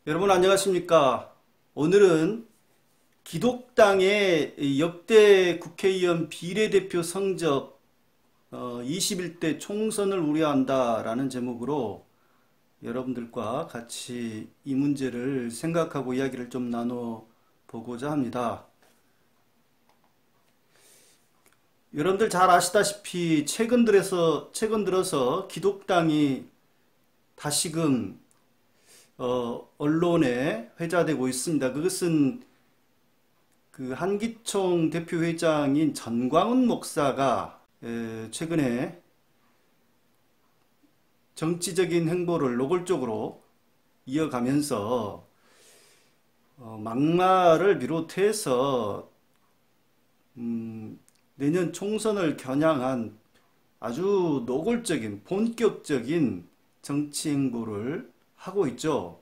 여러분 안녕하십니까? 오늘은 기독당의 역대 국회의원 비례대표 성적 21대 총선을 우려한다라는 제목으로 여러분들과 같이 이 문제를 생각하고 이야기를 좀 나눠보고자 합니다. 여러분들 잘 아시다시피 최근 들어서 기독당이 다시금 언론에 회자되고 있습니다. 그것은 그 한기총 대표회장인 전광훈 목사가 최근에 정치적인 행보를 노골적으로 이어가면서 막말을 비롯해서 내년 총선을 겨냥한 아주 노골적인 본격적인 정치 행보를 하고 있죠.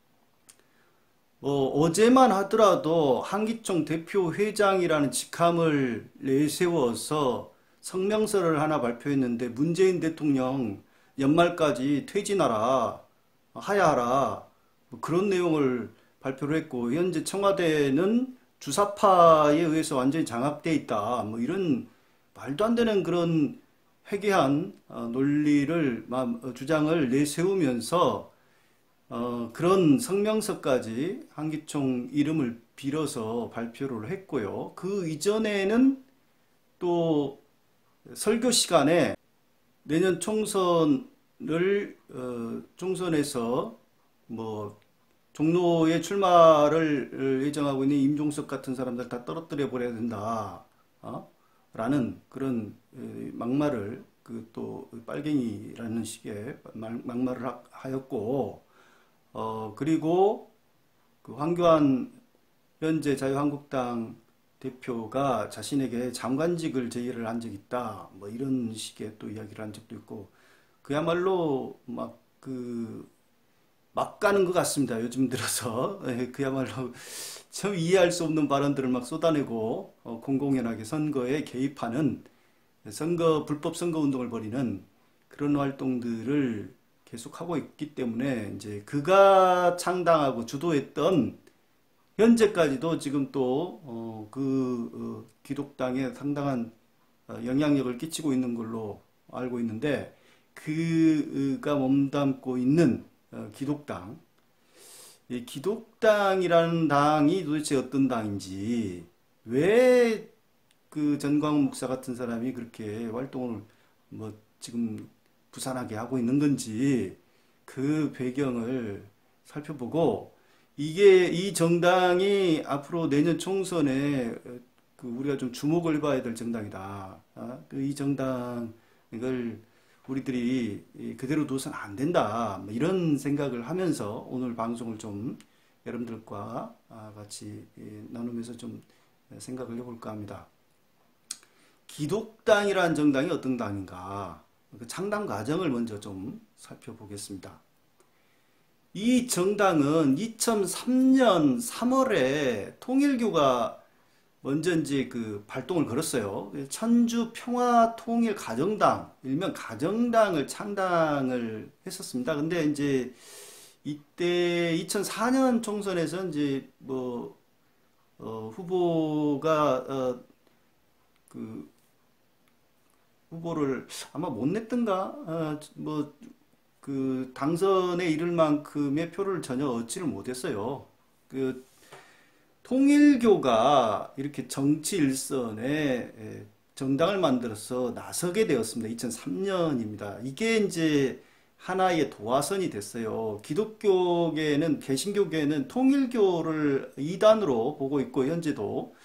어제만 하더라도 한기총 대표회장이라는 직함을 내세워서 성명서를 하나 발표했는데 문재인 대통령 연말까지 퇴진하라, 하야하라, 뭐 그런 내용을 발표를 했고, 현재 청와대는 주사파에 의해서 완전히 장악돼 있다. 뭐 이런 말도 안 되는 그런 회개한 논리를, 주장을 내세우면서 그런 성명서까지 한기총 이름을 빌어서 발표를 했고요. 그 이전에는 또 설교 시간에 내년 총선에서 뭐 종로에 출마를 예정하고 있는 임종석 같은 사람들 다 떨어뜨려 버려야 된다. 라는 그런 막말을 그 또 빨갱이라는 식의 막말을 하였고, 그리고 그 황교안 현재 자유한국당 대표가 자신에게 장관직을 제의를 한 적이 있다. 뭐 이런 식의 또 이야기를 한 적도 있고, 그야말로 막 가는 것 같습니다. 요즘 들어서. 그야말로 참 이해할 수 없는 발언들을 막 쏟아내고, 공공연하게 선거에 개입하는 불법 선거 운동을 벌이는 그런 활동들을 계속하고 있기 때문에 이제 그가 창당하고 주도했던, 현재까지도 지금 또 기독당에 상당한 영향력을 끼치고 있는 걸로 알고 있는데, 그가 몸담고 있는 기독당, 이 기독당이라는 당이 도대체 어떤 당인지, 왜 그 전광훈 목사 같은 사람이 그렇게 활동을 뭐 지금 부산하게 하고 있는 건지, 그 배경을 살펴보고, 이 정당이 앞으로 내년 총선에 우리가 좀 주목을 봐야 될 정당이다. 이 정당을 우리들이 그대로 둬서는 안 된다. 뭐 이런 생각을 하면서 오늘 방송을 좀 여러분들과 같이 나누면서 좀 생각을 해볼까 합니다. 기독당이라는 정당이 어떤 당인가? 그 창당 과정을 먼저 좀 살펴보겠습니다. 이 정당은 2003년 3월에 통일교가 먼저 이제 그 발동을 걸었어요. 천주 평화통일가정당, 일명 가정당을 창당을 했었습니다. 근데 이제 이때 2004년 총선에서 이제 후보가 그 후보를 아마 못 냈던가, 그 당선에 이를 만큼의 표를 전혀 얻지를 못했어요. 그 통일교가 이렇게 정치 일선에 정당을 만들어서 나서게 되었습니다. 2003년입니다. 이게 이제 하나의 도화선이 됐어요. 기독교계는, 개신교계는 통일교를 이단으로 보고 있고, 현재도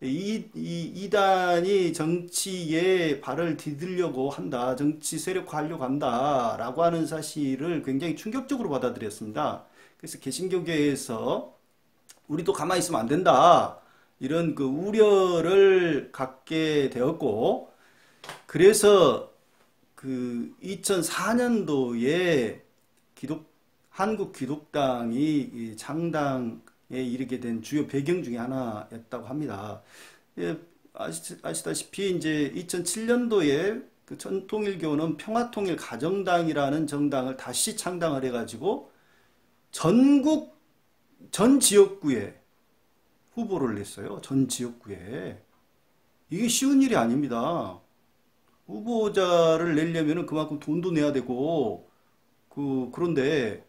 이단이 정치에 발을 디디려고 한다, 정치 세력화하려고 한다라고 하는 사실을 굉장히 충격적으로 받아들였습니다. 그래서 개신교계에서 우리도 가만히 있으면 안 된다, 이런 그 우려를 갖게 되었고, 그래서 그 2004년도에 한국 기독당이 창당에 이르게 된 주요 배경 중에 하나였다고 합니다. 예, 아시다시피 이제 2007년도에 그 전통일교는 평화통일가정당이라는 정당을 다시 창당을 해가지고 전국 전 지역구에 후보를 냈어요. 전 지역구에. 이게 쉬운 일이 아닙니다. 후보자를 내려면 그만큼 돈도 내야 되고, 그런데,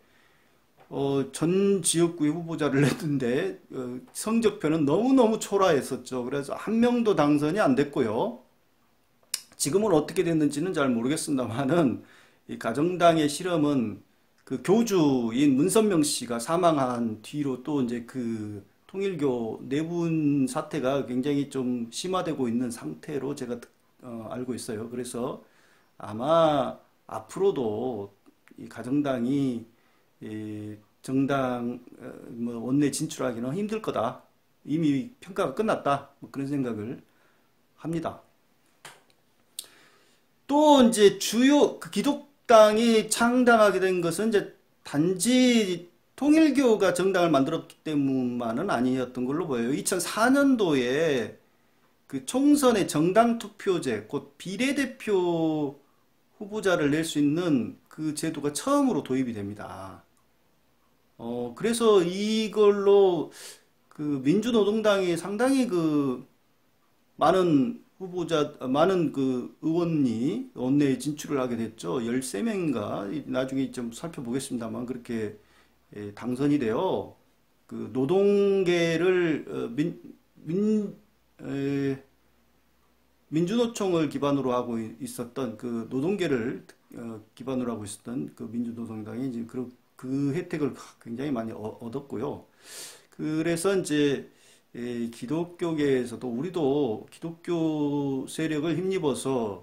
전 지역구의 후보자를 냈는데, 성적표는 너무너무 초라했었죠. 그래서 한 명도 당선이 안 됐고요. 지금은 어떻게 됐는지는 잘 모르겠습니다만은, 이 가정당의 실험은 그 교주인 문선명 씨가 사망한 뒤로 또 이제 그 통일교 내분 사태가 굉장히 좀 심화되고 있는 상태로 제가 알고 있어요. 그래서 아마 앞으로도 이 가정당이 이 정당 뭐 원내 진출하기는 힘들 거다. 이미 평가가 끝났다. 뭐 그런 생각을 합니다. 또 이제 주요 그 기독당이 창당하게 된 것은 이제 단지 통일교가 정당을 만들었기 때문만은 아니었던 걸로 보여요. 2004년도에 그 총선의 정당 투표제, 곧 비례대표 후보자를 낼 수 있는 그 제도가 처음으로 도입이 됩니다. 그래서 이걸로 그 민주노동당이 상당히 그 많은 그 의원이 원내에 진출을 하게 됐죠. 13명인가? 나중에 좀 살펴보겠습니다만, 그렇게 당선이 되어, 그 노동계를, 민주노총을 기반으로 하고 있었던 그 노동계를 기반으로 하고 있었던 그 민주노동당이 이제 그 혜택을 굉장히 많이 얻었고요. 그래서 이제 기독교계에서도 우리도 기독교 세력을 힘입어서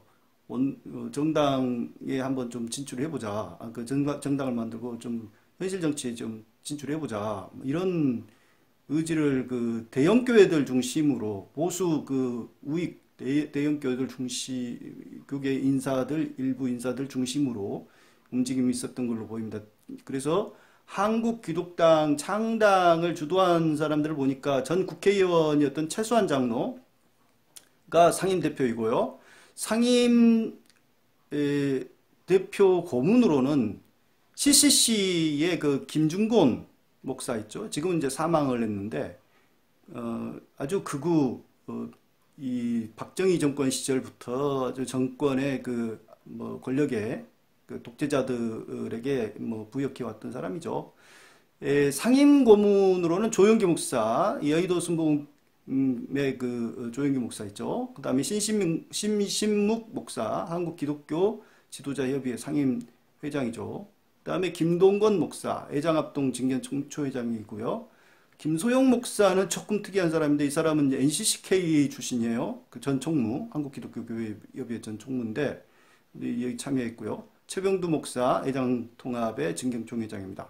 정당에 한번 좀 진출해보자. 그 정당을 만들고 좀 현실 정치에 좀 진출해보자. 이런 의지를 그 대형 교회들 중심으로 보수 그 우익 대형 교회들 교계 인사들 일부 인사들 중심으로 움직임이 있었던 걸로 보입니다. 그래서 한국 기독당 창당을 주도한 사람들을 보니까 전 국회의원이었던 최수환 장로가 상임 대표이고요. 상임 대표 고문으로는 CCC의 그 김중곤 목사 있죠. 지금은 이제 사망을 했는데 아주 극우 이 박정희 정권 시절부터 아주 정권의 그 뭐 권력에 그 독재자들에게 뭐 부역해 왔던 사람이죠. 상임 고문으로는 조영기 목사, 여의도 순복음의 그 조영기 목사 있죠. 그 다음에 신신묵 목사, 한국 기독교 지도자 협의회 상임 회장이죠. 그 다음에 김동건 목사, 애장합동 진견 총초회장이고요. 김소영 목사는 조금 특이한 사람인데 이 사람은 NCCK 출신이에요. 그 전 총무, 한국기독교협의회 전 총무인데 여기 참여했고요. 최병두 목사, 애장통합의 진경총회장입니다.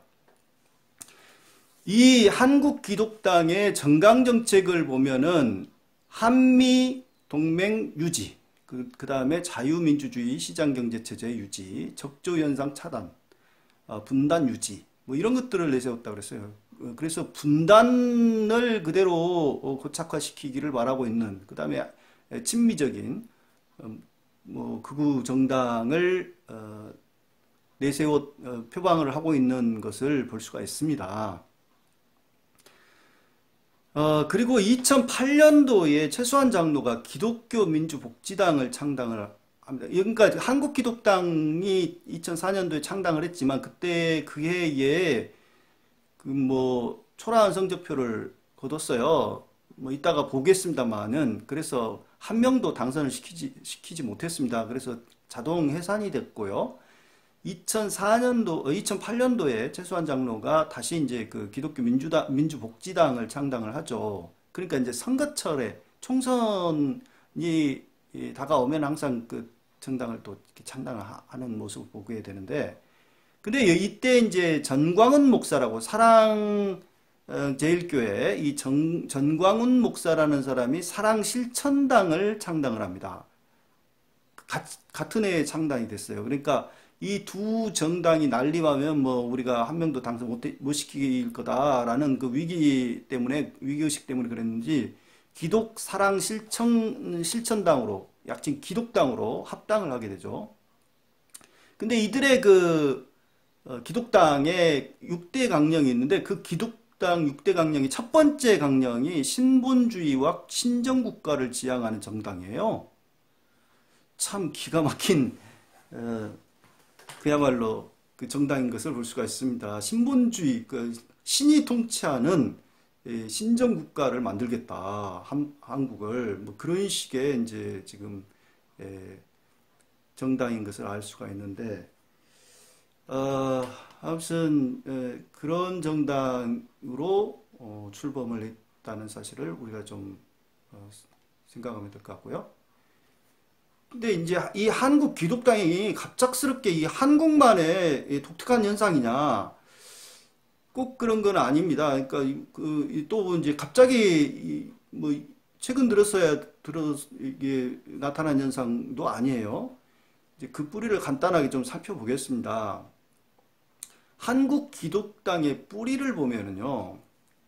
이 한국기독당의 정강정책을 보면은 한미 동맹 유지, 그 다음에 자유민주주의 시장경제체제 유지, 적조현상 차단, 분단 유지, 뭐 이런 것들을 내세웠다 그랬어요. 그래서 분단을 그대로 고착화시키기를 바라고 있는, 그 다음에 친미적인 뭐 극우 정당을 내세워 표방을 하고 있는 것을 볼 수가 있습니다. 그리고 2008년도에 최수환 장로가 기독교 민주복지당을 창당을 합니다. 그러니까 한국기독당이 2004년도에 창당을 했지만 그때 그 해에 그 뭐 초라한 성적표를 거뒀어요. 뭐 이따가 보겠습니다만은 그래서 한 명도 당선을 시키지 못했습니다. 그래서 자동 해산이 됐고요. 2008년도에 최수환 장로가 다시 이제 그 기독교 민주복지당을 창당을 하죠. 그러니까 이제 선거철에 총선이 다가오면 항상 그 정당을 또 이렇게 창당을 하는 모습을 보게 되는데, 근데 이때 이제 전광훈 목사라고 사랑제일교회 이 전광훈 목사라는 사람이 사랑실천당을 창당을 합니다. 같은 해에 창당이 됐어요. 그러니까 이 두 정당이 난립하면 뭐 우리가 한 명도 당선 못 시킬 거다라는 그 위기의식 때문에 그랬는지 기독 사랑 실천당으로 약칭 기독당으로 합당을 하게 되죠. 근데 이들의 그 기독당에 6대 강령이 있는데 그 기독당 6대 강령이 첫 번째 강령이 신본주의와 신정국가를 지향하는 정당이에요. 참 기가 막힌 그야말로 그 정당인 것을 볼 수가 있습니다. 신본주의, 그 신이 통치하는 신정국가를 만들겠다. 한국을 뭐 그런 식의 이제 지금 정당인 것을 알 수가 있는데 아무튼 그런 정당으로 출범을 했다는 사실을 우리가 좀 생각하면 될 것 같고요. 근데 이제 이 한국 기독당이 갑작스럽게 이 한국만의 이 독특한 현상이냐? 꼭 그런 건 아닙니다. 그러니까 또 이제 갑자기 뭐 최근 들어 이게 나타난 현상도 아니에요. 이제 그 뿌리를 간단하게 좀 살펴보겠습니다. 한국 기독당의 뿌리를 보면은요.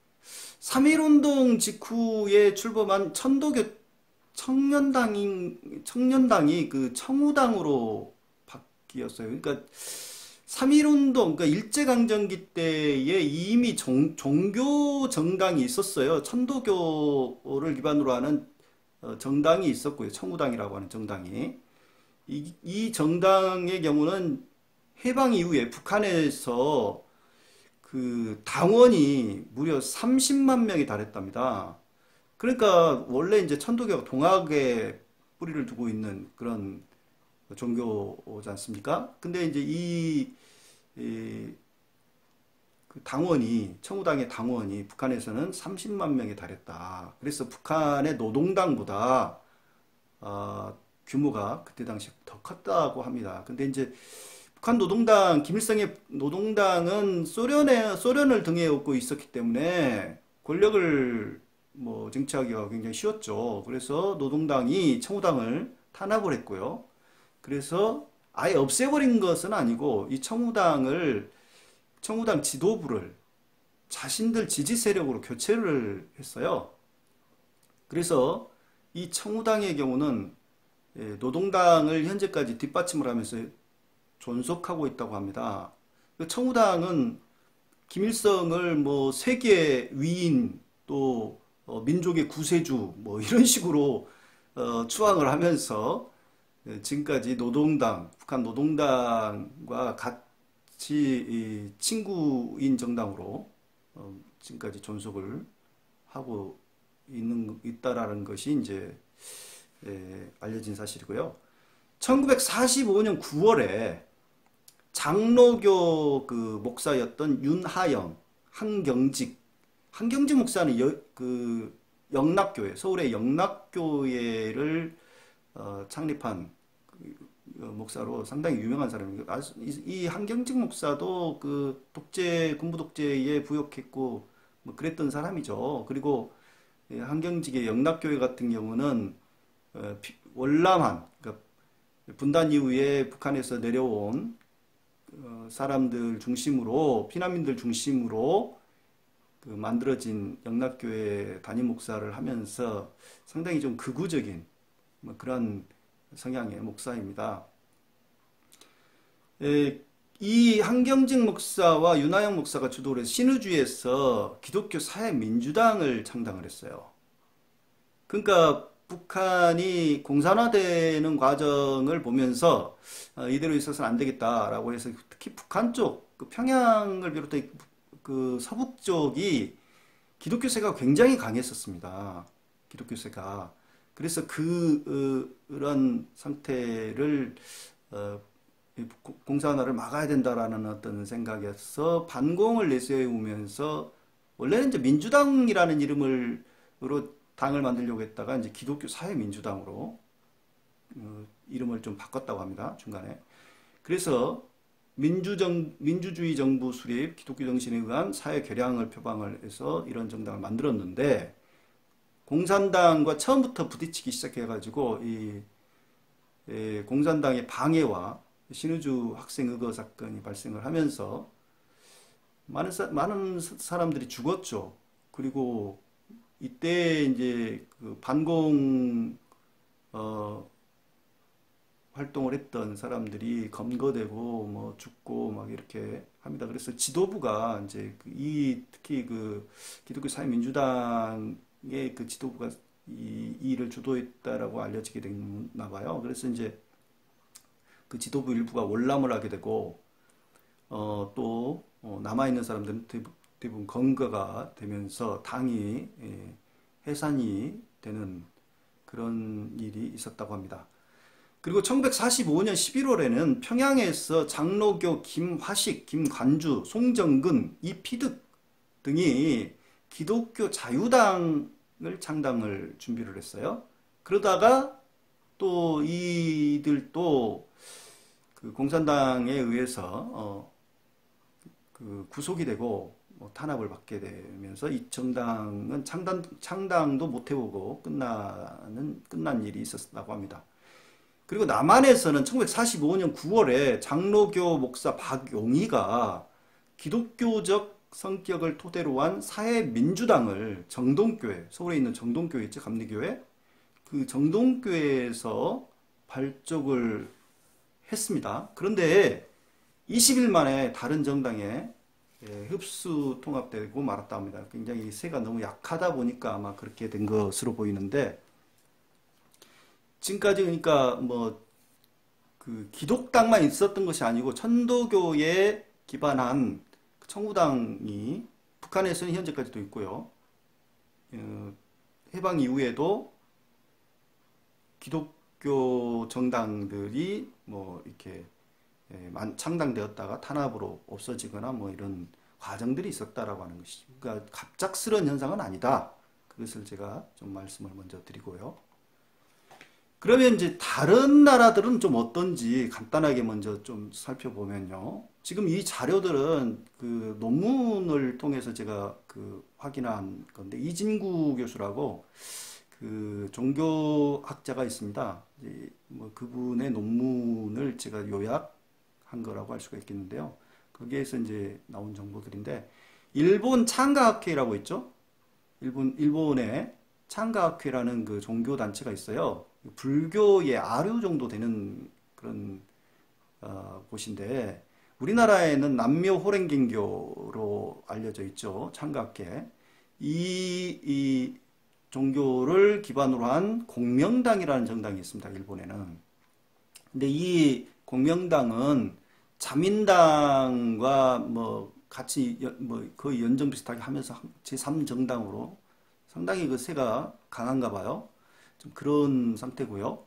3.1운동 직후에 출범한 청년당이 그 청우당으로 바뀌었어요. 그러니까 3.1운동, 그러니까 일제강점기 때에 이미 종교 정당이 있었어요. 천도교를 기반으로 하는 정당이 있었고요. 청우당이라고 하는 정당이. 이 정당의 경우는 해방 이후에 북한에서 그 당원이 무려 30만 명이 달했답니다. 그러니까 원래 이제 천도교가 동학에 뿌리를 두고 있는 그런 종교지 않습니까? 근데 이제 그 당원이, 청우당의 당원이 북한에서는 30만 명에 달했다. 그래서 북한의 노동당보다 규모가 그때 당시 더 컸다고 합니다. 근데 이제 북한 노동당, 김일성의 노동당은 소련을 등에 업고 있었기 때문에 권력을 뭐 쟁취하기가 굉장히 쉬웠죠. 그래서 노동당이 청우당을 탄압을 했고요. 그래서 아예 없애버린 것은 아니고 이 청우당 지도부를 자신들 지지 세력으로 교체를 했어요. 그래서 이 청우당의 경우는 노동당을 현재까지 뒷받침을 하면서 존속하고 있다고 합니다. 그 청우당은 김일성을 뭐 세계 위인 또 민족의 구세주 뭐 이런 식으로 추앙을 하면서 지금까지 북한 노동당과 같이 친구인 정당으로 지금까지 존속을 하고 있다라는 것이 이제 알려진 사실이고요. 1945년 9월에 장로교 그 목사였던 윤하영, 한경직 목사는 그 영락교회, 서울의 영락교회를 창립한 목사로 상당히 유명한 사람입니다. 이 한경직 목사도 그 군부 독재에 부역했고 뭐 그랬던 사람이죠. 그리고 한경직의 영락교회 같은 경우는 월남한, 그러니까 분단 이후에 북한에서 내려온 사람들 중심으로, 피난민들 중심으로 그 만들어진 영락교회 담임 목사를 하면서 상당히 좀 극우적인 뭐 그런 성향의 목사입니다. 이 한경직 목사와 윤하영 목사가 주도를 해서 신의주에서 기독교 사회민주당을 창당을 했어요. 그러니까 북한이 공산화되는 과정을 보면서 이대로 있어서는 안 되겠다라고 해서 특히 북한 쪽, 그 평양을 비롯해 그 서북 쪽이 기독교세가 굉장히 강했었습니다. 기독교세가. 그래서 그런 상태를 공산화를 막아야 된다라는 어떤 생각에서 반공을 내세우면서 원래는 이제 민주당이라는 이름으로 당을 만들려고 했다가 이제 기독교 사회민주당으로 이름을 좀 바꿨다고 합니다. 중간에. 그래서 민주주의 정부 수립, 기독교 정신에 의한 사회 개량을 표방을 해서 이런 정당을 만들었는데 공산당과 처음부터 부딪히기 시작해가지고 이 공산당의 방해와 신의주 학생 의거 사건이 발생을 하면서 많은 사람들이 죽었죠. 그리고 이때 이제 그 반공 활동을 했던 사람들이 검거되고 뭐 죽고 막 이렇게 합니다. 그래서 지도부가 이제 특히 그 기독교 사회민주당의 그 지도부가 이 일을 주도했다라고 알려지게 됐나 봐요. 그래서 이제 그 지도부 일부가 월남을 하게 되고 또 남아있는 사람들은 대부분 건거가 되면서 당이 해산이 되는 그런 일이 있었다고 합니다. 그리고 1945년 11월에는 평양에서 장로교 김화식, 김관주, 송정근, 이피득 등이 기독교 자유당을 창당을 준비를 했어요. 그러다가 또 이들도 그 공산당에 의해서 그 구속이 되고 탄압을 받게 되면서 이 정당은 창당도 못 해보고 끝난 일이 있었다고 합니다. 그리고 남한에서는 1945년 9월에 장로교 목사 박용희가 기독교적 성격을 토대로 한 사회민주당을 정동교회, 서울에 있는 정동교회 있죠, 감리교회, 그 정동교회에서 발족을 했습니다. 그런데 20일 만에 다른 정당에 흡수 통합되고 말았다 합니다. 굉장히 세가 너무 약하다 보니까 아마 그렇게 된 것으로 보이는데, 지금까지 그러니까 뭐 그 기독당만 있었던 것이 아니고 천도교에 기반한 청우당이 북한에서는 현재까지도 있고요. 해방 이후에도 기독교 정당들이 뭐 이렇게 창당되었다가 탄압으로 없어지거나 뭐 이런 과정들이 있었다라고 하는 것이죠. 그러니까 갑작스러운 현상은 아니다. 그것을 제가 좀 말씀을 먼저 드리고요. 그러면 이제 다른 나라들은 좀 어떤지 간단하게 먼저 좀 살펴보면요. 지금 이 자료들은 그 논문을 통해서 제가 그 확인한 건데, 이진구 교수라고 그 종교학자가 있습니다. 뭐 그분의 논문을 제가 요약한 거라고 할 수가 있겠는데요. 거기에서 이제 나온 정보들인데, 일본 창가학회라고 있죠. 일본의 창가학회라는 그 종교 단체가 있어요. 불교의 아류 정도 되는 그런 곳인데, 우리나라에는 남묘호랭갱교로 알려져 있죠. 창가학회. 이 종교를 기반으로 한 공명당이라는 정당이 있습니다. 일본에는. 근데 이 공명당은 자민당과 뭐 같이 뭐 거의 연정 비슷하게 하면서 제3정당으로 상당히 그 세가 강한가 봐요. 좀 그런 상태고요.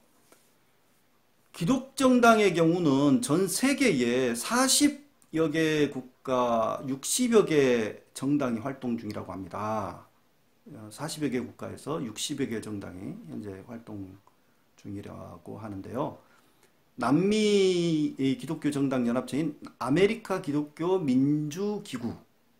기독정당의 경우는 전 세계에 40여 개 국가 60여 개 정당이 활동 중이라고 합니다. 40여 개 국가에서 60여 개 정당이 현재 활동 중이라고 하는데요. 남미 기독교 정당 연합체인 아메리카 기독교 민주기구,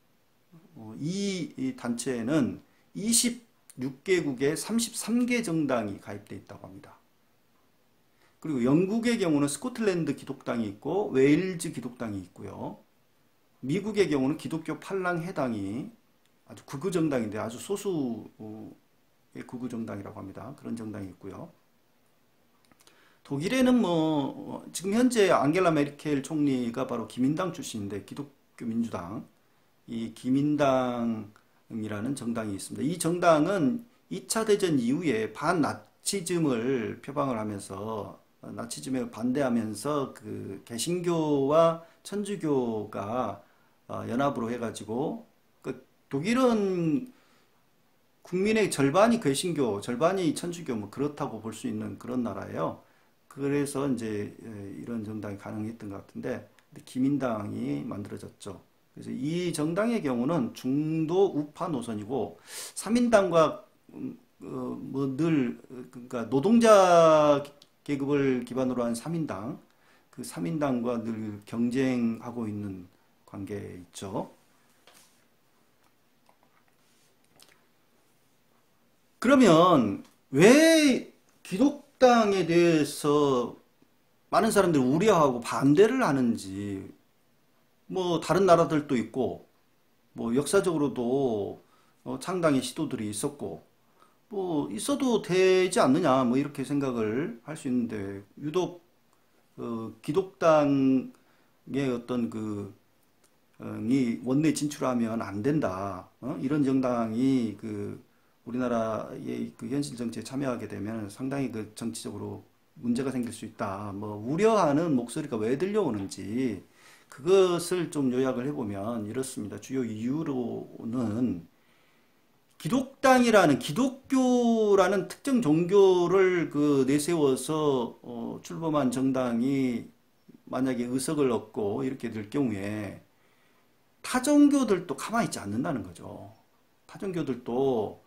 이 단체에는 26개국의 33개 정당이 가입되어 있다고 합니다. 그리고 영국의 경우는 스코틀랜드 기독당이 있고 웨일즈 기독당이 있고요. 미국의 경우는 기독교 팔랑해당이 아주 극우 정당인데 아주 소수의 극우 정당이라고 합니다. 그런 정당이 있고요. 독일에는 뭐 지금 현재 앙겔라 메르켈 총리가 바로 기민당 출신인데, 기독교 민주당, 이 기민당이라는 정당이 있습니다. 이 정당은 2차 대전 이후에 반나치즘을 표방을 하면서 나치즘에 반대하면서 그 개신교와 천주교가 연합으로 해가지고, 그 독일은 국민의 절반이 개신교, 절반이 천주교 뭐 그렇다고 볼 수 있는 그런 나라예요. 그래서 이제 이런 정당이 가능했던 것 같은데, 기민당이 만들어졌죠. 그래서 이 정당의 경우는 중도 우파 노선이고, 3인당과 뭐 늘 그러니까 노동자 계급을 기반으로 한 3인당, 그 3인당과 늘 경쟁하고 있는 관계에 있죠. 그러면 왜 기독당에 대해서 많은 사람들이 우려하고 반대를 하는지, 뭐 다른 나라들도 있고 뭐 역사적으로도 창당의 시도들이 있었고 뭐 있어도 되지 않느냐 뭐 이렇게 생각을 할 수 있는데, 유독 기독당의 어떤 그 원내 진출하면 안 된다. 이런 정당이 그 우리나라의 그 현실 정치에 참여하게 되면 상당히 그 정치적으로 문제가 생길 수 있다. 뭐 우려하는 목소리가 왜 들려오는지 그것을 좀 요약을 해보면 이렇습니다. 주요 이유로는 기독교라는 특정 종교를 그 내세워서 출범한 정당이 만약에 의석을 얻고 이렇게 될 경우에 타 종교들도 가만히 있지 않는다는 거죠. 타 종교들도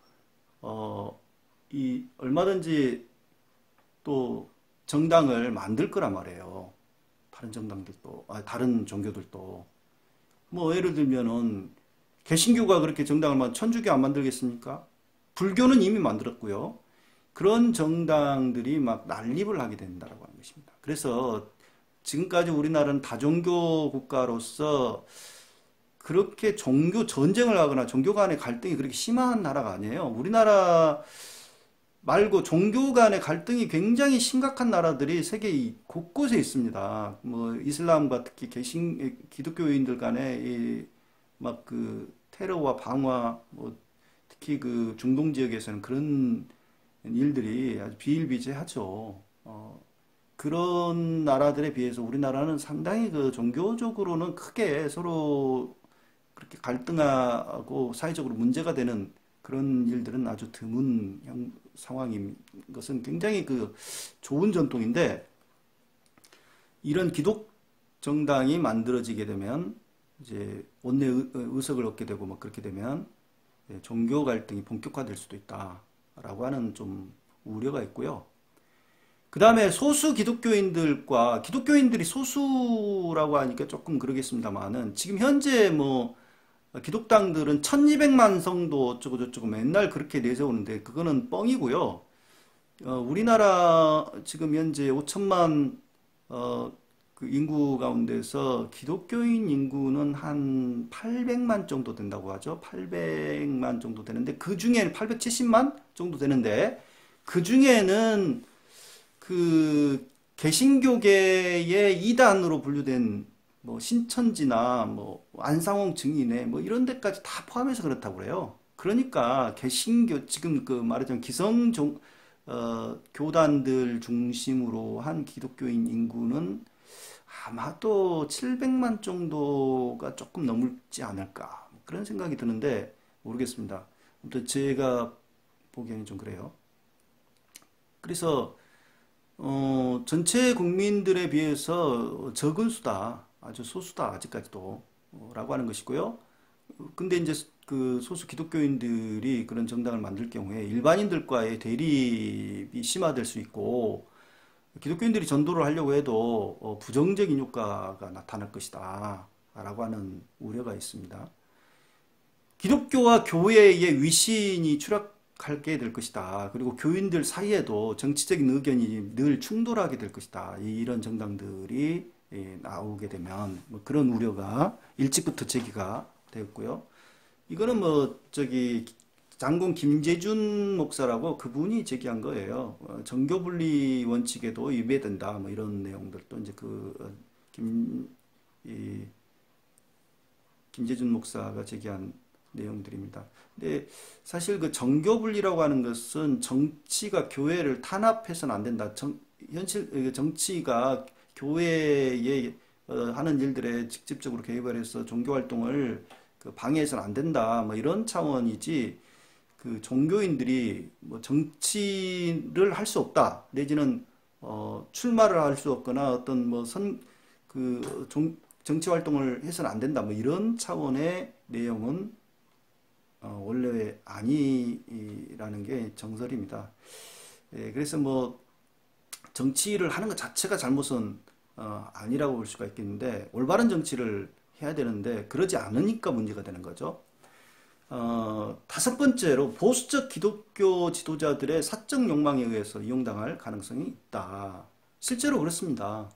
이 얼마든지 또 정당을 만들 거란 말이에요. 다른 정당들도, 다른 종교들도. 뭐 예를 들면은 개신교가 그렇게 정당을 천주교 안 만들겠습니까? 불교는 이미 만들었고요. 그런 정당들이 막 난립을 하게 된다라고 하는 것입니다. 그래서 지금까지 우리나라는 다종교 국가로서 그렇게 종교 전쟁을 하거나 종교 간의 갈등이 그렇게 심한 나라가 아니에요. 우리나라 말고 종교 간의 갈등이 굉장히 심각한 나라들이 세계 곳곳에 있습니다. 뭐 이슬람과 특히 기독교인들 간의 막 그 테러와 방화, 뭐 특히 그 중동 지역에서는 그런 일들이 아주 비일비재하죠. 그런 나라들에 비해서 우리나라는 상당히 그 종교적으로는 크게 서로 그렇게 갈등하고 사회적으로 문제가 되는 그런 일들은 아주 드문 상황인 것은 굉장히 그 좋은 전통인데 이런 기독 정당이 만들어지게 되면 이제 원내 의석을 얻게 되고 막 그렇게 되면 종교 갈등이 본격화될 수도 있다라고 하는 좀 우려가 있고요. 그 다음에 소수 기독교인들과 기독교인들이 소수라고 하니까 조금 그러겠습니다만은 지금 현재 뭐 기독당들은 1200만 성도 어쩌고 저쩌고 맨날 그렇게 내세우는데 그거는 뻥이고요. 우리나라 지금 현재 5천만 그 인구 가운데서 기독교인 인구는 한 800만 정도 된다고 하죠. 800만 정도 되는데 그 중에는 870만 정도 되는데 그 중에는 그 개신교계의 이단으로 분류된 뭐 신천지나 뭐 안상홍 증인회 뭐 이런 데까지 다 포함해서 그렇다고 그래요. 그러니까 개신교 지금 그 말하자면 교단들 중심으로 한 기독교인 인구는 아마도 700만 정도가 조금 넘지 않을까 그런 생각이 드는데 모르겠습니다. 아무튼 제가 보기에는 좀 그래요. 그래서 전체 국민들에 비해서 적은 수다, 아주 소수다 아직까지도 라고 하는 것이고요. 근데 이제 그 소수 기독교인들이 그런 정당을 만들 경우에 일반인들과의 대립이 심화될 수 있고 기독교인들이 전도를 하려고 해도 부정적인 효과가 나타날 것이다 라고 하는 우려가 있습니다. 기독교와 교회의 위신이 추락하게 될 것이다. 그리고 교인들 사이에도 정치적인 의견이 늘 충돌하게 될 것이다. 이런 정당들이 나오게 되면 뭐 그런 우려가 일찍부터 제기가 되었고요. 이거는 뭐 장군 김재준 목사라고 그분이 제기한 거예요. 정교분리 원칙에도 위배된다. 뭐 이런 내용들도 이제 김재준 목사가 제기한 내용들입니다. 근데 사실 그 정교분리라고 하는 것은 정치가 교회를 탄압해서는 안 된다. 현실 정치가 교회에 하는 일들에 직접적으로 개입을 해서 종교 활동을 방해해서는 안 된다. 뭐 이런 차원이지. 그 종교인들이 뭐 정치를 할 수 없다. 내지는 출마를 할 수 없거나 어떤 뭐 정치 활동을 해서는 안 된다. 뭐 이런 차원의 내용은 원래 아니라는 게 정설입니다. 그래서 뭐 정치를 하는 것 자체가 잘못은 아니라고 볼 수가 있겠는데 올바른 정치를 해야 되는데 그러지 않으니까 문제가 되는 거죠. 다섯 번째로 보수적 기독교 지도자들의 사적 욕망에 의해서 이용당할 가능성이 있다. 실제로 그렇습니다.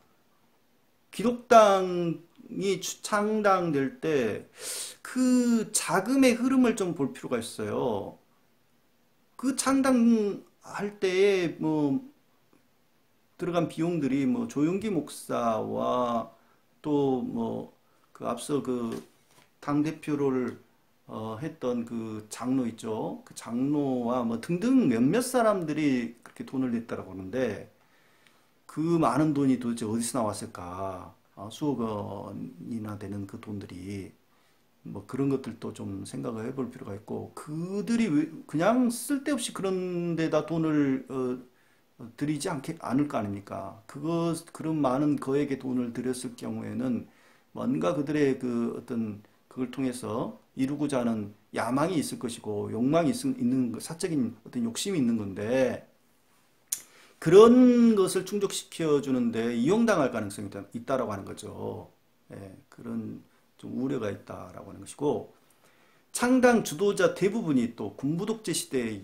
기독당이 창당될 때 그 자금의 흐름을 좀 볼 필요가 있어요. 그 창당할 때에 뭐 들어간 비용들이 뭐 조용기 목사와 또 뭐 그 앞서 그 당대표를 했던 그 장로 있죠. 그 장로와 뭐 등등 몇몇 사람들이 그렇게 돈을 냈다라고 하는데 그 많은 돈이 도대체 어디서 나왔을까? 수억 원이나 되는 그 돈들이 뭐 그런 것들도 좀 생각을 해볼 필요가 있고 그들이 그냥 쓸데없이 그런 데다 돈을 들이지 않을 거 아닙니까? 그런 많은 거액의 돈을 들였을 경우에는 뭔가 그들의 그 어떤 그걸 통해서 이루고자 하는 야망이 있을 것이고 욕망이 있는 사적인 어떤 욕심이 있는 건데 그런 것을 충족시켜 주는데 이용당할 가능성이 있다라고 하는 거죠. 예, 그런 좀 우려가 있다라고 하는 것이고 창당 주도자 대부분이 또 군부 독재 시대에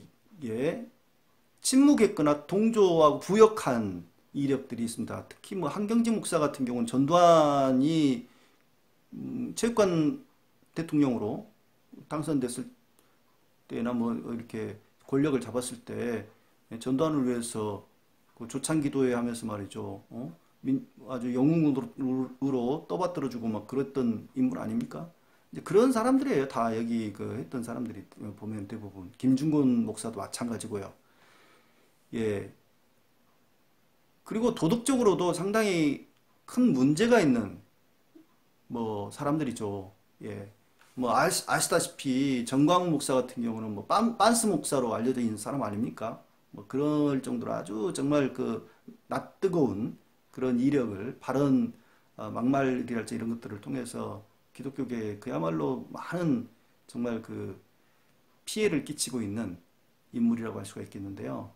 침묵했거나 동조하고 부역한 이력들이 있습니다. 특히 뭐 한경직 목사 같은 경우는 전두환이 체육관 대통령으로 당선됐을 때나 뭐 이렇게 권력을 잡았을 때 전두환을 위해서 그 조창기도회 하면서 말이죠. 아주 영웅으로 떠받들어주고 막 그랬던 인물 아닙니까? 이제 그런 사람들이에요. 다 여기 그 했던 사람들이 보면 대부분 김중곤 목사도 마찬가지고요. 예. 그리고 도덕적으로도 상당히 큰 문제가 있는 뭐 사람들이죠. 예. 뭐 아시다시피 정광훈 목사 같은 경우는 뭐 빤스 목사로 알려져 있는 사람 아닙니까? 뭐 그럴 정도로 아주 정말 그 낯뜨거운 그런 이력을 바른 막말이랄지 이런 것들을 통해서 기독교계에 그야말로 많은 정말 그 피해를 끼치고 있는 인물이라고 할 수가 있겠는데요.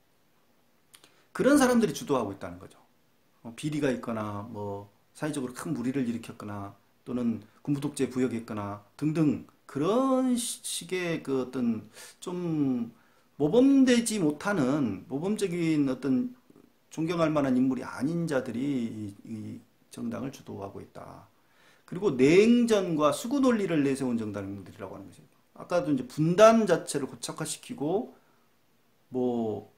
그런 사람들이 주도하고 있다는 거죠. 비리가 있거나 뭐 사회적으로 큰 물의를 일으켰거나 또는 군부독재 부역했거나 등등 그런 식의 그 어떤 좀 모범되지 못하는 모범적인 어떤 존경할 만한 인물이 아닌 자들이 이 정당을 주도하고 있다. 그리고 냉전과 수구 논리를 내세운 정당들이라고 하는 것이죠. 아까도 이제 분단 자체를 고착화시키고 뭐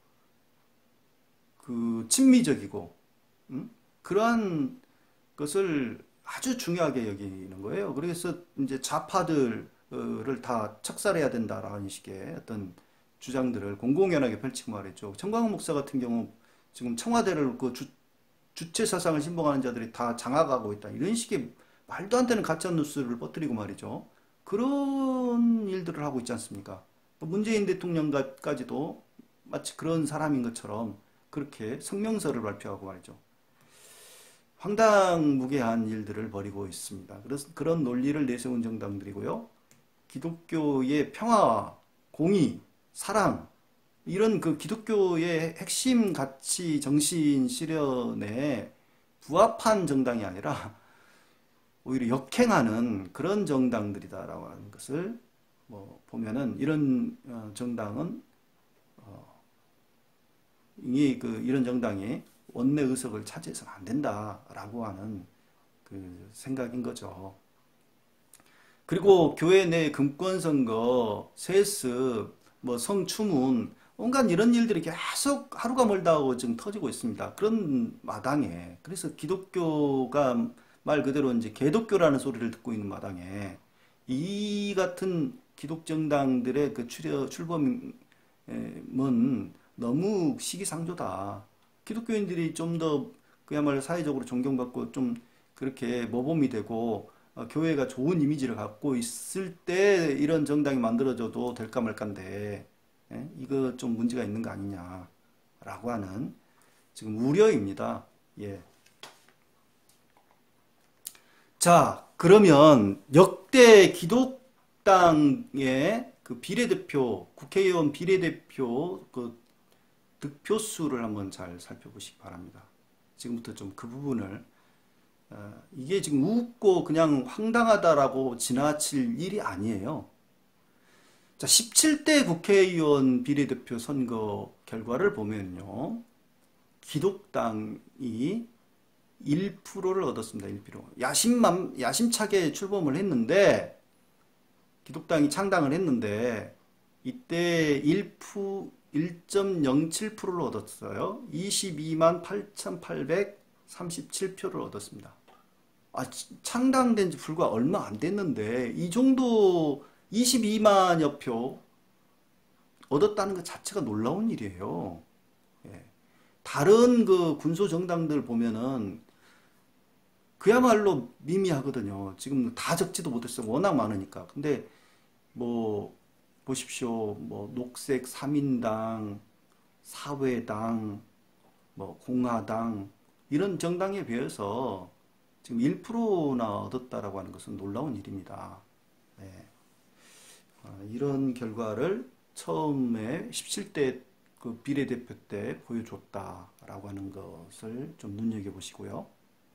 그 친미적이고 그러한 것을 아주 중요하게 여기는 거예요. 그래서 이제 좌파들을 다 척살해야 된다라는 식의 어떤 주장들을 공공연하게 펼치고 말했죠. 청광훈 목사 같은 경우 지금 청와대를 그 주체 사상을 신봉하는 자들이 다 장악하고 있다. 이런 식의 말도 안 되는 가짜 뉴스를 퍼뜨리고 말이죠. 그런 일들을 하고 있지 않습니까? 문재인 대통령까지도 마치 그런 사람인 것처럼 그렇게 성명서를 발표하고 말이죠. 황당무계한 일들을 벌이고 있습니다. 그래서 그런 논리를 내세운 정당들이고요. 기독교의 평화와 공의, 사랑 이런 그 기독교의 핵심 가치 정신 실현에 부합한 정당이 아니라 오히려 역행하는 그런 정당들이다라고 하는 것을 뭐 보면은 이런 정당은 이런 정당이 원내 의석을 차지해서는 안 된다라고 하는 그 생각인 거죠. 그리고 교회 내 금권선거, 세습, 뭐 성추문, 온갖 이런 일들이 계속 하루가 멀다 하고 지금 터지고 있습니다. 그런 마당에. 그래서 기독교가 말 그대로 이제 개독교라는 소리를 듣고 있는 마당에 이 같은 기독정당들의 그 출범은 너무 시기상조다. 기독교인들이 좀 더 그야말로 사회적으로 존경받고 좀 그렇게 모범이 되고 교회가 좋은 이미지를 갖고 있을 때 이런 정당이 만들어져도 될까 말까인데 이거 좀 문제가 있는 거 아니냐라고 하는 지금 우려입니다. 예. 자, 그러면 역대 기독당의 그 비례대표, 국회의원 비례대표 그 득표수를 한번 잘 살펴보시기 바랍니다. 지금부터 좀 그 부분을 이게 지금 웃고 그냥 황당하다라고 지나칠 일이 아니에요. 자, 17대 국회의원 비례대표 선거 결과를 보면요. 기독당이 1%를 얻었습니다. 1%. 야심차게 출범을 했는데 기독당이 창당을 했는데 이때 1.07%를 얻었어요. 22만 8,837표를 얻었습니다. 창당된 지 불과 얼마 안 됐는데 이 정도 22만여 표 얻었다는 것 자체가 놀라운 일이에요. 예. 다른 그 군소 정당들 보면은 그야말로 미미하거든요. 지금 다 적지도 못했어요. 워낙 많으니까. 근데 뭐 보십시오. 뭐 녹색 3인당, 사회당, 뭐 공화당 이런 정당에 비해서 지금 1%나 얻었다라고 하는 것은 놀라운 일입니다. 네. 이런 결과를 처음에 17대 그 비례대표 때 보여줬다라고 하는 것을 좀 눈여겨보시고요.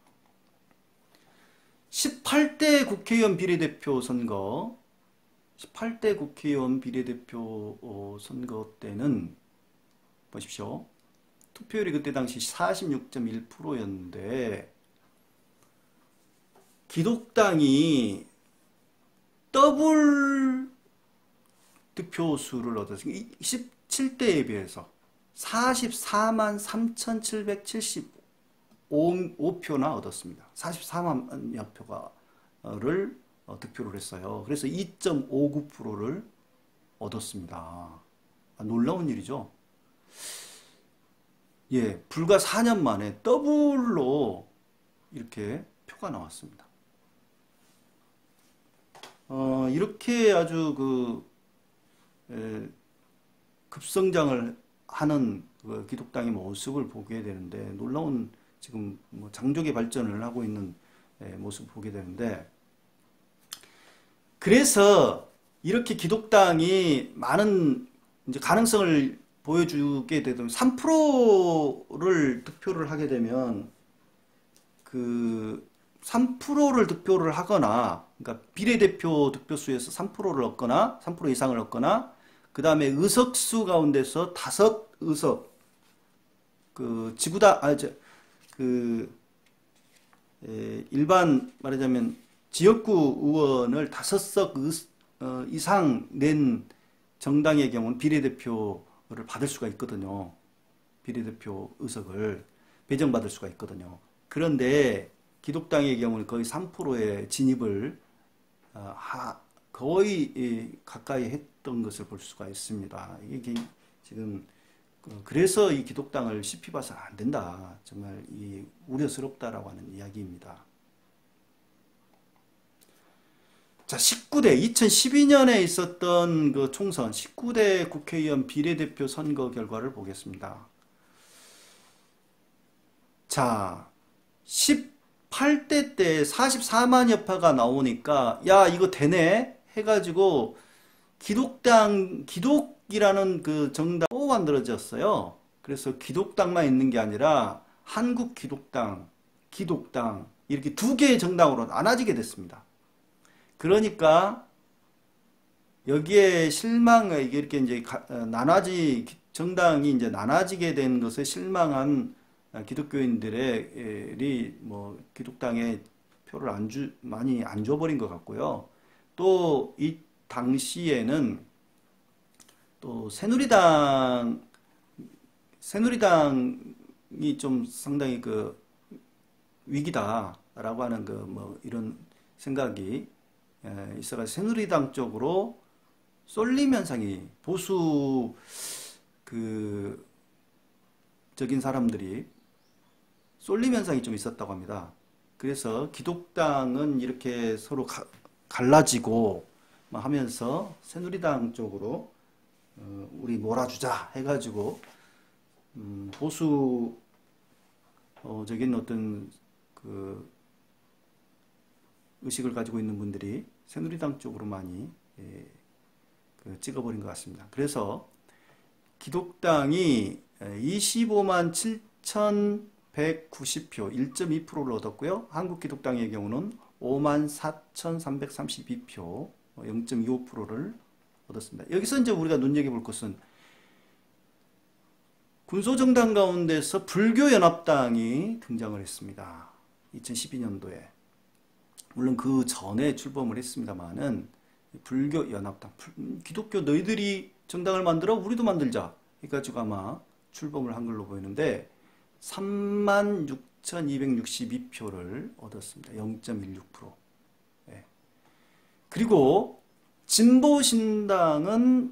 18대 국회의원 비례대표 선거, 18대 국회의원 비례대표 선거 때는 보십시오. 투표율이 그때 당시 46.1%였는데 기독당이 더블 득표수를 얻었어요. 17대에 비해서 44만 3,775표나 얻었습니다. 44만여 표를 득표를 했어요. 그래서 2.59%를 얻었습니다. 놀라운 일이죠. 예, 불과 4년 만에 더블로 이렇게 표가 나왔습니다. 이렇게 아주 급성장을 하는 그 기독당의 모습을 보게 되는데 놀라운 지금 뭐 장족의 발전을 하고 있는 모습을 보게 되는데 그래서 이렇게 기독당이 많은 이제 가능성을 보여주게 되면 3%를 득표를 하게 되면 그 3%를 득표를 하거나 그러니까 비례대표 득표수에서 3%를 얻거나 3% 이상을 얻거나 그 다음에 의석수 가운데서 5의석 그 지구당 일반 말하자면 지역구 의원을 5석 이상 낸 정당의 경우는 비례대표를 받을 수가 있거든요. 비례대표 의석을 배정받을 수가 있거든요. 그런데 기독당의 경우는 거의 3%의 진입을 거의 가까이 했던 것을 볼 수가 있습니다. 이게 지금 그래서 이 기독당을 쉽게 봐서는 안 된다. 정말 우려스럽다라고 하는 이야기입니다. 자, 19대 2012년에 있었던 그 총선 19대 국회의원 비례대표 선거 결과를 보겠습니다. 자, 18대 때 44만여 표가 나오니까 야 이거 되네 해가지고 기독이라는 그 정당 또 만들어졌어요. 그래서 기독당만 있는 게 아니라 한국기독당, 기독당 이렇게 두 개의 정당으로 나눠지게 됐습니다. 그러니까 여기에 이렇게 이제 정당이 이제 나눠지게 된 것에 실망한 기독교인들이 뭐 기독당에 표를 많이 안 줘버린 것 같고요. 또 이 당시에는 또 새누리당이 좀 상당히 그 위기다라고 하는 그 뭐 이런 생각이 있어가지고 새누리당 쪽으로 쏠림 현상이 보수 적인 사람들이 쏠림 현상이 좀 있었다고 합니다. 그래서 기독당은 이렇게 서로 갈라지고 하면서 새누리당 쪽으로 우리 몰아주자 해가지고 보수적인 어떤 그 의식을 가지고 있는 분들이 새누리당 쪽으로 많이 찍어버린 것 같습니다. 그래서 기독당이 25만 7,190표 1.2%를 얻었고요. 한국기독당의 경우는 5만 4,332표 0.25%를 얻었습니다. 여기서 이제 우리가 눈여겨볼 것은 군소정당 가운데서 불교연합당이 등장을 했습니다. 2012년도에. 물론 그 전에 출범을 했습니다만은 불교연합당, 기독교 너희들이 정당을 만들어 우리도 만들자 해가지고 아마 출범을 한 걸로 보이는데 3만 6,262표를 얻었습니다. 0.16%. 예. 그리고 진보신당은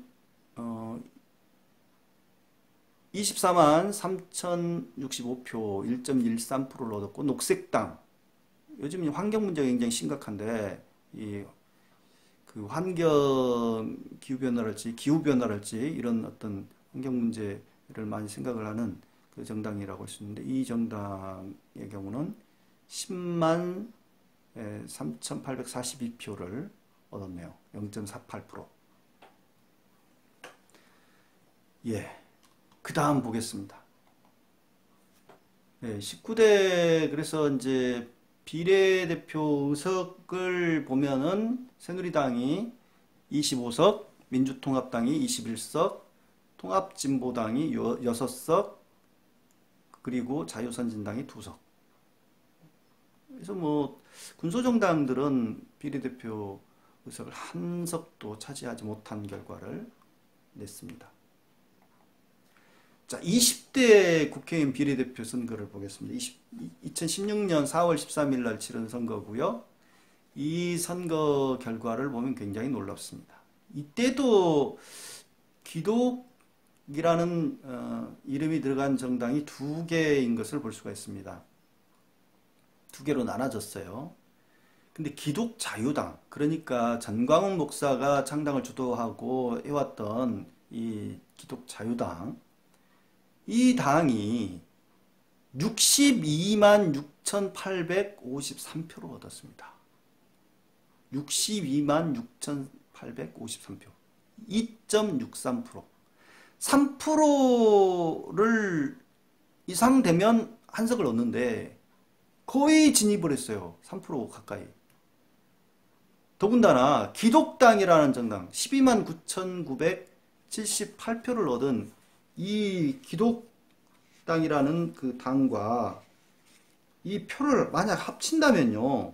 24만 3,065표 1.13%를 얻었고, 녹색당, 요즘 환경 문제가 굉장히 심각한데 그 환경 기후변화랄지 이런 어떤 환경 문제를 많이 생각을 하는 그 정당이라고 할 수 있는데, 이 정당의 경우는 10만 3,842표를 얻었네요. 0.48%. 예. 그 다음 보겠습니다. 예, 19대, 그래서 이제 비례대표 의석을 보면은 새누리당이 25석, 민주통합당이 21석, 통합진보당이 6석, 그리고 자유선진당이 2석. 그래서 뭐 군소정당들은 비례대표 의석을 한 석도 차지하지 못한 결과를 냈습니다. 자, 20대 국회의원 비례대표 선거를 보겠습니다. 2016년 4월 13일 날 치른 선거고요. 이 선거 결과를 보면 굉장히 놀랍습니다. 이때도 기독이라는 이름이 들어간 정당이 2개인 것을 볼 수가 있습니다. 2개로 나눠졌어요. 근데 기독자유당, 그러니까 전광훈 목사가 창당을 주도하고 해왔던 이 기독자유당, 이 당이 62만 6,853표를 얻었습니다. 62만 6,853표. 2.63%. 3%를 이상 되면 한석을 얻는데 거의 진입을 했어요. 3% 가까이. 더군다나 기독당이라는 정당 12만 9,978표를 얻은 이 기독당이라는 그 당과 이 표를 만약 합친다면요,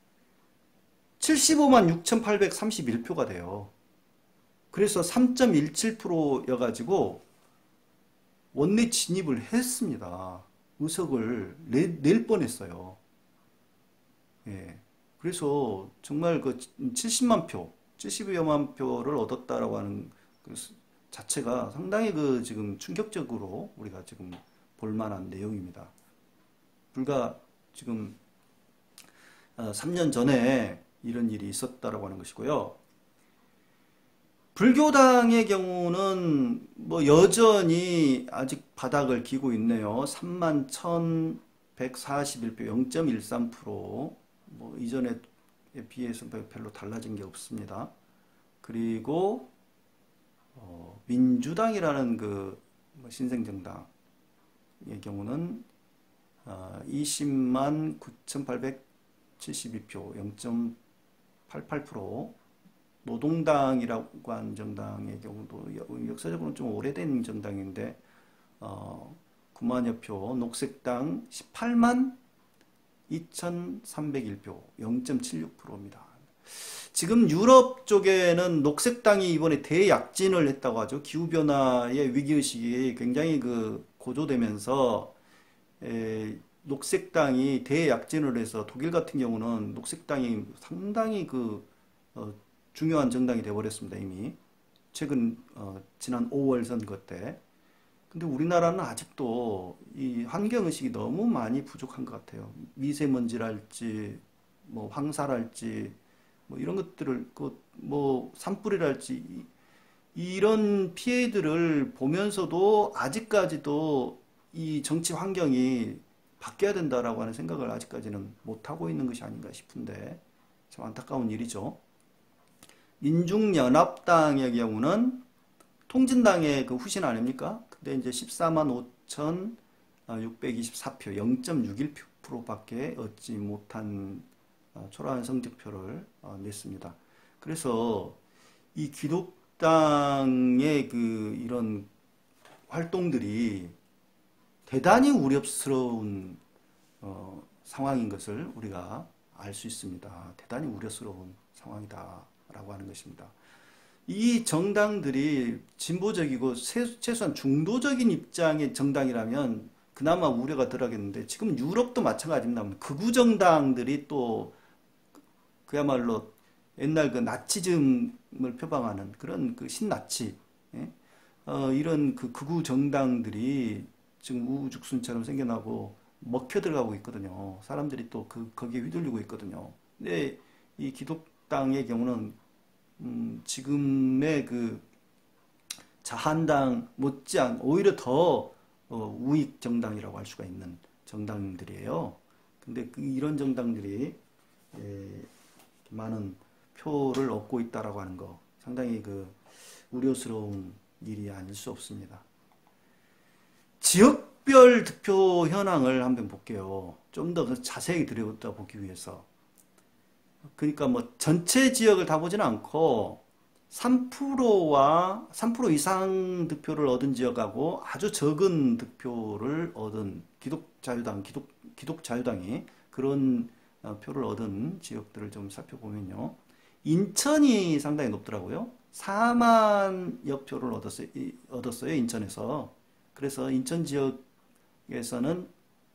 75만 6,831표가 돼요. 그래서 3.17%여가지고 원내 진입을 했습니다. 의석을 낼 뻔했어요. 예. 그래서 정말 그 70만 표, 72여만 표를 얻었다라고 하는 그 자체가 상당히 그 지금 충격적으로 우리가 지금 볼만한 내용입니다. 불과 지금 3년 전에 이런 일이 있었다라고 하는 것이고요. 불교당의 경우는 뭐 여전히 아직 바닥을 기고 있네요. 3만 1,141표, 0.13%. 뭐 이전에 비해서 별로 달라진 게 없습니다. 그리고 민주당이라는 그 신생정당의 경우는 20만 9,872표, 0.88%. 노동당이라고 하는 정당의 경우도 역사적으로는 좀 오래된 정당인데 9만여 표, 녹색당 18만 2,301표, 0.76%입니다. 지금 유럽 쪽에는 녹색당이 이번에 대약진을 했다고 하죠. 기후변화의 위기의식이 굉장히 그 고조되면서 녹색당이 대약진을 해서 독일 같은 경우는 녹색당이 상당히 그 중요한 정당이 되어버렸습니다. 이미 최근 지난 5월 선거 때. 근데 우리나라는 아직도 이 환경의식이 너무 많이 부족한 것 같아요. 미세먼지랄지 뭐 황사랄지 뭐 이런 것들을 뭐 산불이랄지 이런 피해들을 보면서도 아직까지도 이 정치 환경이 바뀌어야 된다라고 하는 생각을 아직까지는 못하고 있는 것이 아닌가 싶은데 참 안타까운 일이죠. 민중연합당의 경우는 통진당의 그 후신 아닙니까? 근데 이제 14만 5,624표, 0.61%밖에 얻지 못한 초라한 성적표를 냈습니다. 그래서 이 기독당의 그 이런 활동들이 대단히 우려스러운 상황인 것을 우리가 알 수 있습니다. 대단히 우려스러운 상황이다라고 하는 것입니다. 이 정당들이 진보적이고 최소한 중도적인 입장의 정당이라면 그나마 우려가 덜하겠는데 지금 유럽도 마찬가지입니다. 극우 정당들이 또 그야말로 옛날 그 나치즘을 표방하는 그런 그 신나치, 예? 이런 그 극우 정당들이 지금 우후죽순처럼 생겨나고 먹혀 들어가고 있거든요. 사람들이 또 거기에 휘둘리고 있거든요. 근데 이 기독당의 경우는 지금의 그 자한당 못지않 오히려 더 우익 정당이라고 할 수가 있는 정당들이에요. 근데 이런 정당들이 많은 표를 얻고 있다라고 하는 거 상당히 그 우려스러운 일이 아닐 수 없습니다. 지역별 득표 현황을 한번 볼게요. 좀 더 자세히 들여다보기 위해서. 그러니까 뭐 전체 지역을 다 보지는 않고 3%와 3% 이상 득표를 얻은 지역하고 아주 적은 득표를 얻은 기독자유당이 그런 표를 얻은 지역들을 좀 살펴보면요. 인천이 상당히 높더라고요. 4만여 표를 얻었어요, 인천에서. 그래서 인천 지역에서는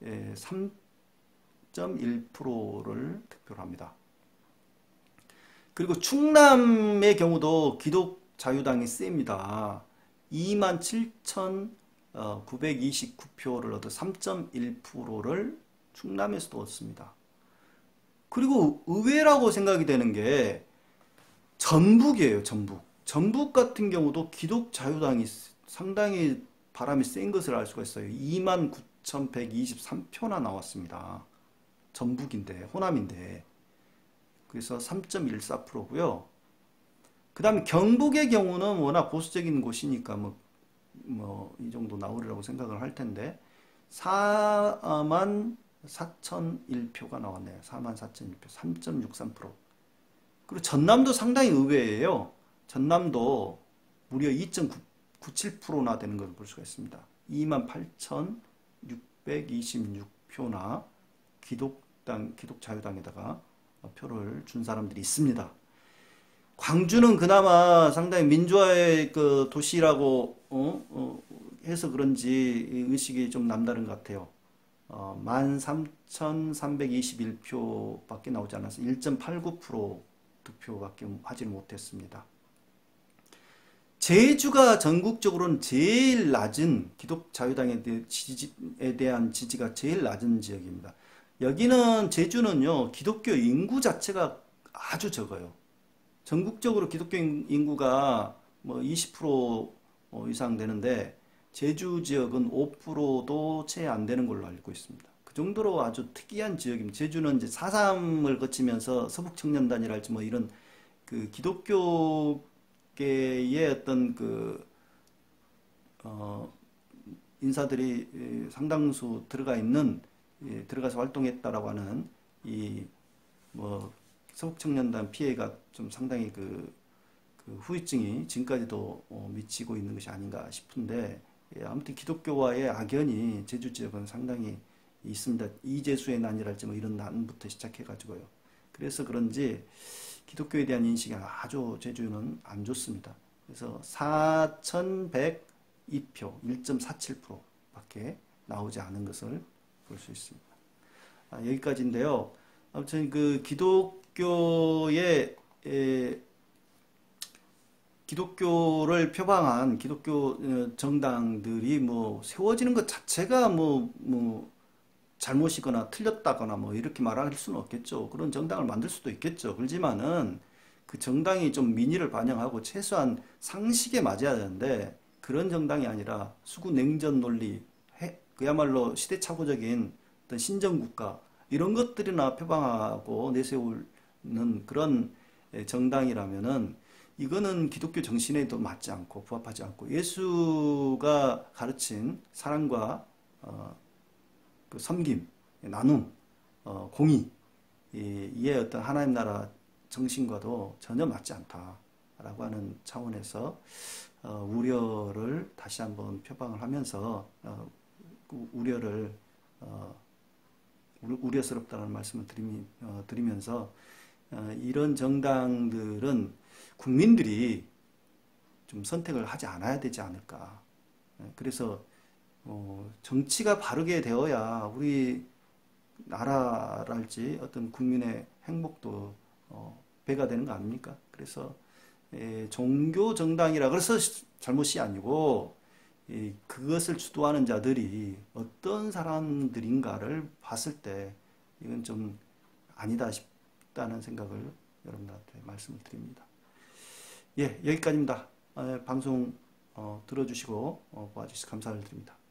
3.1%를 득표를 합니다. 그리고 충남의 경우도 기독자유당이 셉니다. 27,929표를 얻어 3.1%를 충남에서도 얻습니다. 그리고 의외라고 생각이 되는 게 전북이에요, 전북. 전북 같은 경우도 기독자유당이 상당히 바람이 센 것을 알 수가 있어요. 29,123표나 나왔습니다. 전북인데, 호남인데. 그래서 3.14%고요. 그 다음에 경북의 경우는 워낙 보수적인 곳이니까 이 정도 나오리라고 생각을 할 텐데 4만 4,001표가 나왔네요. 4만 4,001표, 3.63%. 그리고 전남도 상당히 의외예요. 전남도 무려 2.97%나 되는 걸 볼 수가 있습니다. 28,626표나 기독자유당에다가 표를 준 사람들이 있습니다. 광주는 그나마 상당히 민주화의 그 도시라고 해서 그런지 의식이 좀 남다른 것 같아요. 13,321표밖에 나오지 않아서 1.89% 득표밖에 하지 못했습니다. 제주가 전국적으로는 제일 낮은 기독자유당에 대한 지지가 제일 낮은 지역입니다. 여기는 제주는요, 기독교 인구 자체가 아주 적어요. 전국적으로 기독교 인구가 뭐 20% 이상 되는데 제주 지역은 5%도 채 안 되는 걸로 알고 있습니다. 그 정도로 아주 특이한 지역입니다. 제주는 이제 4.3을 거치면서 서북청년단이랄지 뭐 이런 그 기독교계의 어떤 그 인사들이 상당수 들어가서 활동했다라고 하는 이 뭐 서북청년단 피해가 좀 상당히 그 후유증이 지금까지도 미치고 있는 것이 아닌가 싶은데, 아무튼 기독교와의 악연이 제주 지역은 상당히 있습니다. 이재수의 난이랄지 뭐 이런 난부터 시작해가지고요. 그래서 그런지 기독교에 대한 인식이 아주 제주는 안 좋습니다. 그래서 4,102표, 1.47%밖에 나오지 않은 것을 볼 수 있습니다. 여기까지인데요. 아무튼 그 기독교를 표방한 기독교 정당들이 뭐 세워지는 것 자체가 뭐 잘못이거나 틀렸다거나 뭐 이렇게 말할 수는 없겠죠. 그런 정당을 만들 수도 있겠죠. 그렇지만은 그 정당이 좀 민의를 반영하고 최소한 상식에 맞아야 되는데 그런 정당이 아니라 수구 냉전 논리, 그야말로 시대착오적인 어떤 신정국가 이런 것들이나 표방하고 내세우는 그런 정당이라면은 이거는 기독교 정신에도 맞지 않고 부합하지 않고 예수가 가르친 사랑과 그 섬김, 나눔, 공의 이의 어떤 하나님 나라 정신과도 전혀 맞지 않다라고 하는 차원에서 우려를 다시 한번 표방을 하면서 우려스럽다는 말씀을 드리면서 이런 정당들은 국민들이 좀 선택을 하지 않아야 되지 않을까. 그래서 정치가 바르게 되어야 우리 나라랄지 어떤 국민의 행복도 배가 되는 거 아닙니까? 그래서 종교 정당이라 그래서 잘못이 아니고 그것을 주도하는 자들이 어떤 사람들인가를 봤을 때 이건 좀 아니다 싶다는 생각을 여러분들한테 말씀을 드립니다. 예, 여기까지입니다. 방송 들어주시고 봐주셔서 감사를 드립니다.